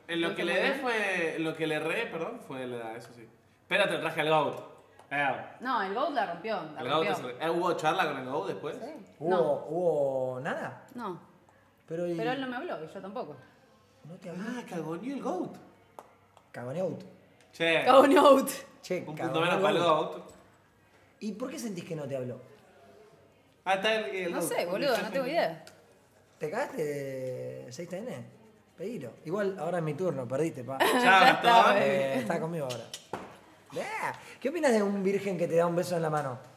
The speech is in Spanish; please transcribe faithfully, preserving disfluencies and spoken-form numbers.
En lo Lo que hizo le muy dé bien. fue. Lo que le re, perdón, fue la edad, eso sí. Espérate, traje al GOAT. Eh, No, el GOAT la rompió. La el GOAT rompió. es el- eh, ¿Hubo charla con el GOAT después? Sí. ¿Hubo, No, ¿Hubo nada? no. Pero, y... Pero él no me habló y yo tampoco. no te habló. Ah, cagoneó el GOAT. Cagoneout. Che, GOAT. Che, un punto cagoneó menos para el Goat. GOAT. ¿Y por qué sentís que no te habló? Ah, está el, el No GOAT. sé, boludo, no tengo idea. ¿Te cagaste de seis T N? Pedilo. Igual ahora es mi turno, perdiste, pa. Chao, Ya está, Gastón. baby. Eh, está conmigo ahora. Ah, ¿qué opinas de un virgen que te da un beso en la mano?